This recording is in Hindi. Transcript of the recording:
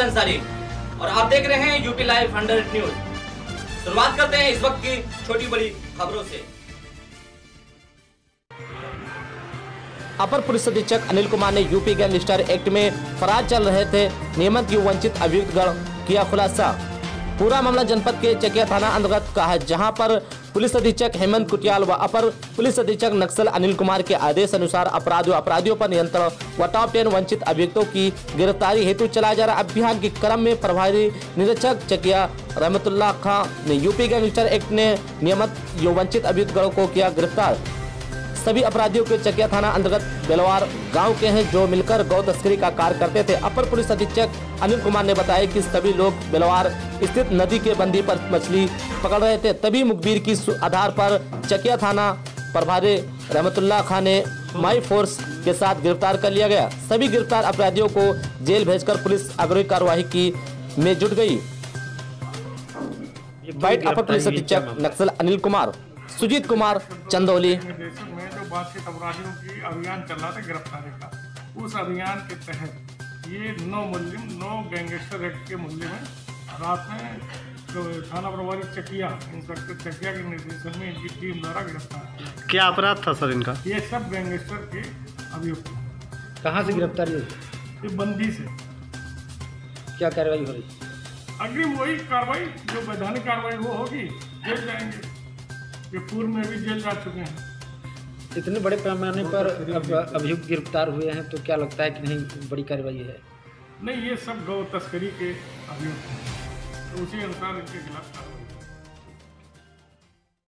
अंसारी और आप देख रहे हैं यूपी लाइव 100 न्यूज। शुरुआत करते हैं इस वक्त की छोटी बड़ी खबरों से। अपर पुलिस अधीक्षक अनिल कुमार ने यूपी गैंगस्टर एक्ट में फरार चल रहे थे नियमित युवा वंचित अभियुक्त गण किया खुलासा। पूरा मामला जनपद के चकिया थाना अंतर्गत का है, जहां पर पुलिस अधीक्षक हेमंत कुटियाल व अपर पुलिस अधीक्षक नक्सल अनिल कुमार के आदेश अनुसार अपराधियों पर नियंत्रण व टॉप 10 वंचित अभियुक्तों की गिरफ्तारी हेतु चलाए जा रहे अभियान के क्रम में प्रभारी निरीक्षक चकिया रहमतुल्लाह खां ने यूपी गैंगस्टर एक्ट ने नियमित युवा वंचित अभियुक्त गणों को किया गिरफ्तार। सभी अपराधियों के चकिया थाना अंतर्गत बेलवार गांव के हैं, जो मिलकर गौ तस्करी का कार्य करते थे। अपर पुलिस अधीक्षक अनिल कुमार ने बताया कि सभी लोग बेलवार स्थित नदी के बंदी पर मछली पकड़ रहे थे, तभी मुखबिर की आधार पर चकिया थाना प्रभारी रहमतुल्लाह खां ने माई फोर्स के साथ गिरफ्तार कर लिया गया। सभी गिरफ्तार अपराधियों को जेल भेजकर पुलिस अग्रिम कार्यवाही में जुट गई। बाइट अपर पुलिस अधीक्षक नक्सल अनिल कुमार, सुजीत कुमार चंदौली। बातचीत अपराधियों की अभियान चल रहा था गिरफ्तारी का। उस अभियान के तहत ये 9 गैंगस्टर एक्ट के मूल्य में रात में जो थाना प्रभारी चकिया इंस्पेक्टर चकिया के निर्देशन में इनकी टीम द्वारा गिरफ्तार किया। क्या अपराध था सर इनका? ये सब गैंगस्टर के अभियुक्त। कहाँ से गिरफ्तारी हुई? ये बंदी से। क्या कार्रवाई हो रही? अग्रिम वही कार्रवाई जो वैधानिक कार्रवाई वो होगी, जेल जाएंगे। ये पूर्व में भी जेल जा चुके हैं। इतने बड़े पैमाने पर अभियुक्त गिरफ्तार हुए हैं, तो क्या लगता है कि नहीं बड़ी कार्रवाई है? नहीं, ये सब गौ तस्करी के अभियुक्त हैं, तो उसी अनुसार इनके खिलाफ